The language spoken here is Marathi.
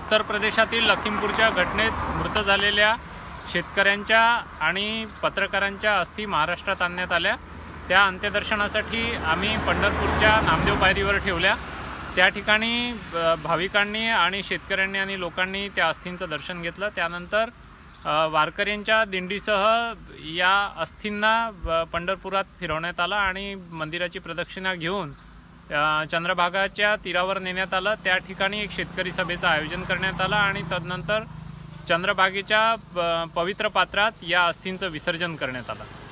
उत्तर प्रदेशातील लखीमपूरच्या घटनेत मृत झालेल्या शेतकऱ्यांच्या आणि पत्रकारांच्या अस्थी महाराष्ट्रात आणण्यात आल्या। त्या अंत्यदर्शनासाठी आम्ही पंढरपूरच्या नामदेव पायरीवर ठेवल्या। त्या ठिकाणी भाविकांनी आणि शेतकऱ्यांनी आणि लोकांनी त्या अस्थींचं दर्शन घेतलं। त्यानंतर वारकऱ्यांच्या दिंडीसह या अस्थींना पंढरपुरात फिरवण्यात आला आणि मंदिराची प्रदक्षिणा घेऊन चंद्रभागाच्या तीरावर नेण्यात आलं। त्या ठिकाणी एक शेतकरी सभेचं आयोजन करण्यात आलं आणि तदनंतर चंद्रभागेच्या पवित्र पात्रात या अस्थींचं विसर्जन करण्यात आलं।